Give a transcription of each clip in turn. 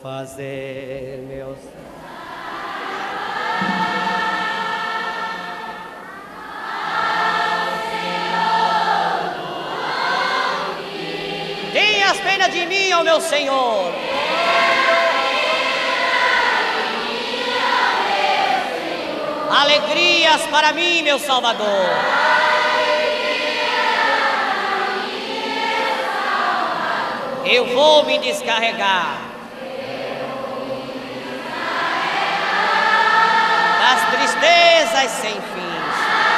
fazer meus... Tenhas pena de mim, ó meu Senhor. Alegrias para mim, meu Salvador. Eu vou me descarregar das tristezas sem fins.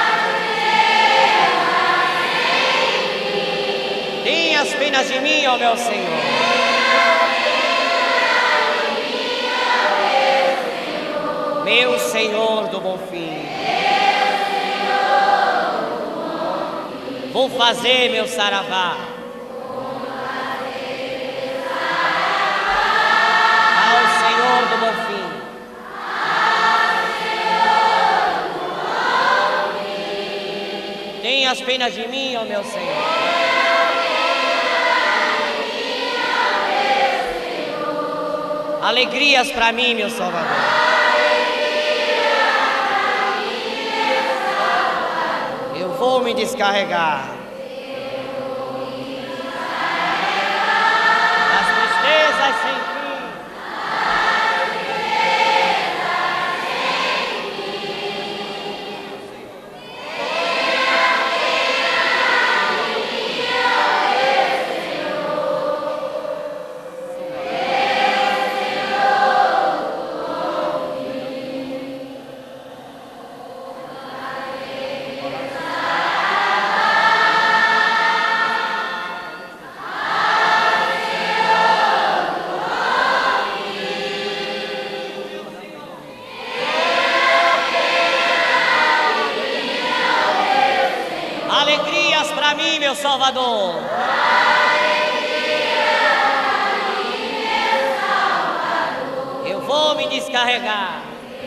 Tenhas penas de mim, ó meu Senhor. Meu Senhor do bom fim. Vou fazer meu saravá. Ao Senhor do bom fim. Tenhas penas de mim, ó meu Senhor. Alegrias para mim, meu Salvador. Eu vou me descarregar das tristezas sem fim. Alegrias para mim, meu Salvador. Eu vou me descarregar.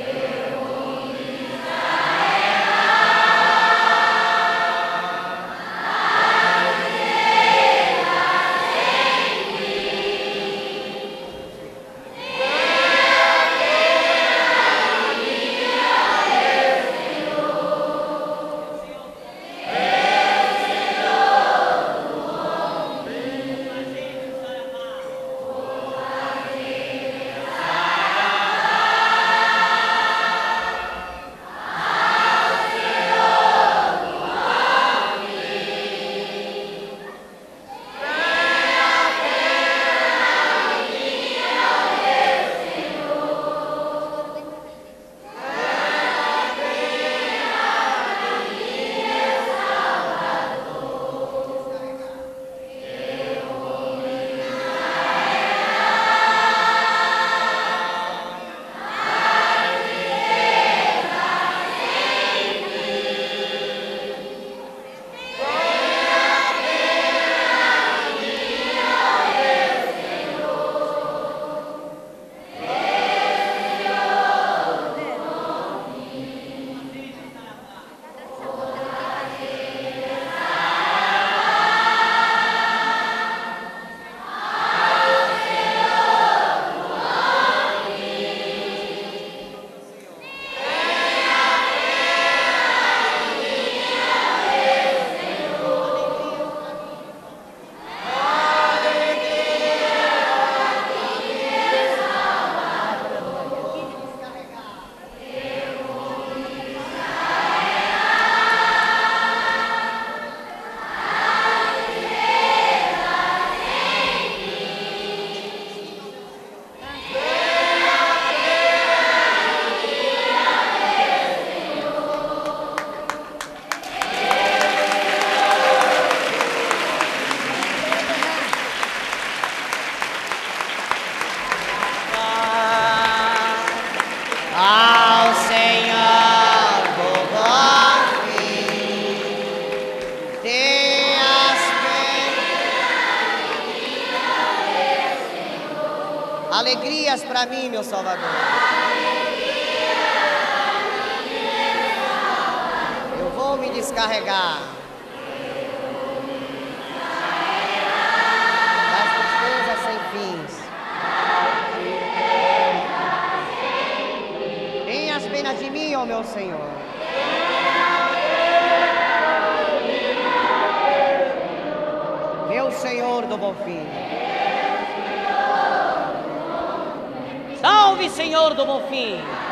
Alegrias para mim, meu Salvador. Eu vou me descarregar das tristezas sem fins. ó meu Senhor. Meu Senhor do Bonfim. Salve, Senhor do Bonfim.